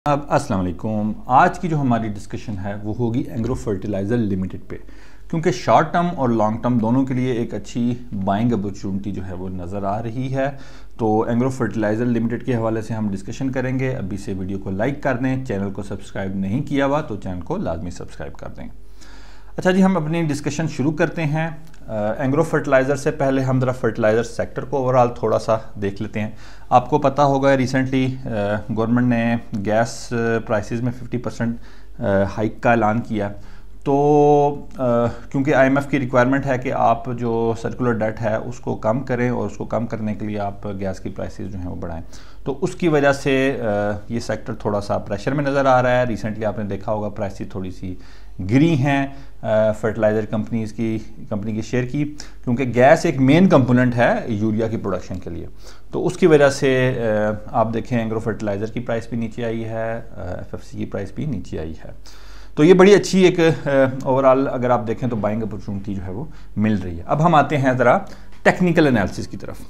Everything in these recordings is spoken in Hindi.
अब अस्सलाम वालेकुम। आज की जो हमारी डिस्कशन है वो होगी एग्रो फर्टिलाइज़र लिमिटेड पे, क्योंकि शॉर्ट टर्म और लॉन्ग टर्म दोनों के लिए एक अच्छी बाइंग अपॉर्चुनिटी जो है वो नज़र आ रही है। तो एग्रो फर्टिलाइज़र लिमिटेड के हवाले से हम डिस्कशन करेंगे। अभी से वीडियो को लाइक कर दें, चैनल को सब्सक्राइब नहीं किया हुआ तो चैनल को लाजमी सब्सक्राइब कर दें। अच्छा जी, हम अपनी डिस्कशन शुरू करते हैं। एग्रो फर्टिलाइज़र से पहले हम ज़रा फर्टिलाइज़र सेक्टर को ओवरऑल थोड़ा सा देख लेते हैं। आपको पता होगा रिसेंटली गवर्नमेंट ने गैस प्राइसेस में 50% हाइक का ऐलान किया। तो क्योंकि आईएमएफ की रिक्वायरमेंट है कि आप जो सर्कुलर डेट है उसको कम करें और उसको कम करने के लिए आप गैस की प्राइसेस जो हैं वो बढ़ाएं, तो उसकी वजह से ये सेक्टर थोड़ा सा प्रेशर में नज़र आ रहा है। रिसेंटली आपने देखा होगा प्राइसेस थोड़ी सी गिरी हैं फर्टिलाइज़र कंपनी के शेयर की, क्योंकि गैस एक मेन कंपोनेंट है यूरिया की प्रोडक्शन के लिए। तो उसकी वजह से आप देखें एग्रो फर्टिलाइज़र की प्राइस भी नीचे आई है, एफएफसी की प्राइस भी नीचे आई है। तो ये बड़ी अच्छी एक ओवरऑल अगर आप देखें तो बाइंग अपॉर्चुनिटी जो है वो मिल रही है। अब हम आते हैं ज़रा टेक्निकल एनालिसिस की तरफ।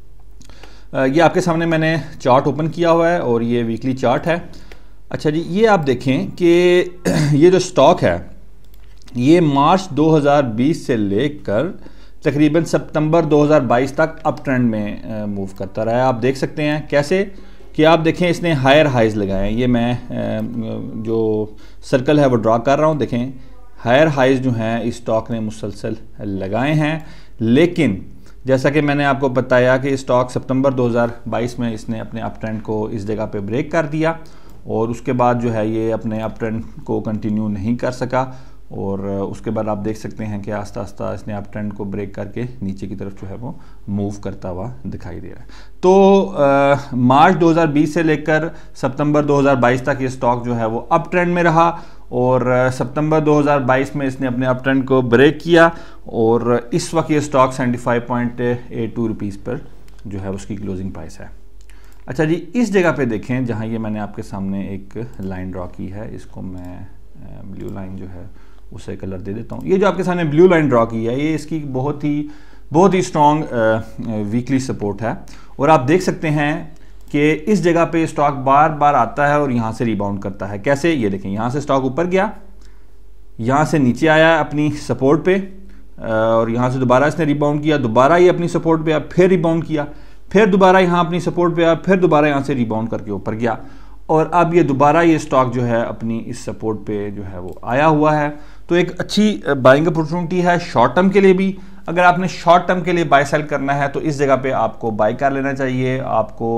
ये आपके सामने मैंने चार्ट ओपन किया हुआ है और ये वीकली चार्ट है। अच्छा जी, ये आप देखें कि ये जो स्टॉक है ये मार्च 2020 से लेकर तकरीबन सितंबर 2022 तक अप ट्रेंड में मूव करता रहा है। आप देख सकते हैं कैसे कि आप देखें इसने हायर हाइज लगाए हैं। ये मैं जो सर्कल है वो ड्रा कर रहा हूँ। देखें हायर हाइज जो हैं इस स्टॉक ने मुसलसल लगाए हैं, लेकिन जैसा कि मैंने आपको बताया कि स्टॉक सितंबर 2022 में इसने अपने अप ट्रेंड को इस जगह पे ब्रेक कर दिया और उसके बाद जो है ये अपने अप ट्रेंड को कंटिन्यू नहीं कर सका और उसके बाद आप देख सकते हैं कि आस्ता आस्ता इसने अप ट्रेंड को ब्रेक करके नीचे की तरफ जो है वो मूव करता हुआ दिखाई दे रहा है। तो मार्च 2020 से लेकर सितंबर 2022 तक ये स्टॉक जो है वो अप ट्रेंड में रहा और सितंबर 2022 में इसने अपने अप ट्रेंड को ब्रेक किया और इस वक्त ये स्टॉक 75.82 रुपीज़ पर जो है उसकी क्लोजिंग प्राइस है। अच्छा जी, इस जगह पे देखें जहाँ ये मैंने आपके सामने एक लाइन ड्रॉ की है, इसको मैं ब्लू लाइन जो है उसे कलर दे देता हूँ। ये जो आपके सामने ब्लू लाइन ड्रॉ की है ये इसकी बहुत ही स्ट्रॉन्ग वीकली सपोर्ट है और आप देख सकते हैं कि इस जगह पे स्टॉक बार बार आता है और यहाँ से रिबाउंड करता है। कैसे? ये देखें, यहाँ से स्टॉक ऊपर गया, यहाँ से नीचे आया अपनी सपोर्ट पे और यहाँ से दोबारा इसने रिबाउंड किया, दोबारा ये अपनी सपोर्ट पे आया, फिर रिबाउंड किया, फिर दोबारा यहाँ अपनी सपोर्ट पे आया, फिर दोबारा यहाँ से रिबाउंड करके ऊपर गया और अब ये दोबारा ये स्टॉक जो है अपनी इस सपोर्ट पे जो है वो आया हुआ है। तो एक अच्छी बाइंग अपॉर्चुनिटी है शॉर्ट टर्म के लिए भी। अगर आपने शॉर्ट टर्म के लिए बाय सेल करना है तो इस जगह पे आपको बाय कर लेना चाहिए। आपको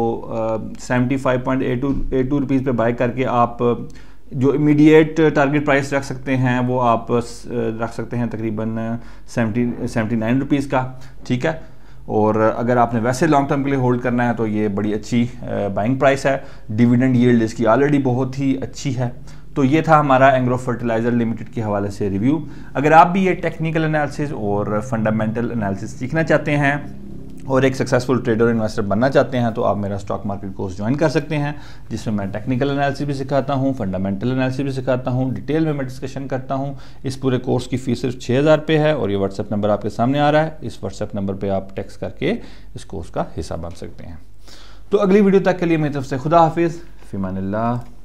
75.82 रुपीज़ पे बाय करके आप जो इमीडिएट टारगेट प्राइस रख सकते हैं वो आप रख सकते हैं तकरीबन 79 रुपीज़ का, ठीक है। और अगर आपने वैसे लॉन्ग टर्म के लिए होल्ड करना है तो ये बड़ी अच्छी बाइंग प्राइस है। डिविडेंड यील्ड इसकी ऑलरेडी बहुत ही अच्छी है। तो ये था हमारा एग्रो फर्टिलाइज़र लिमिटेड के हवाले से रिव्यू। अगर आप भी ये टेक्निकल एनालिसिस और फंडामेंटल एनालिसिस सीखना चाहते हैं और एक सक्सेसफुल ट्रेडर इन्वेस्टर बनना चाहते हैं तो आप मेरा स्टॉक मार्केट कोर्स ज्वाइन कर सकते हैं, जिसमें मैं टेक्निकल एनालिसिस भी सिखाता हूं, फंडामेंटल एनालिसिस भी सिखाता हूं, डिटेल में मैं डिस्कशन करता हूं। इस पूरे कोर्स की फीस सिर्फ 6000 रुपये है और ये व्हाट्सएप नंबर आपके सामने आ रहा है। इस व्हाट्सएप नंबर पर आप टेक्स्ट करके इस कोर्स का हिस्सा बन सकते हैं। तो अगली वीडियो तक के लिए मेरी तरफ से खुदा हाफिज़, फ़िमानिल्लाह।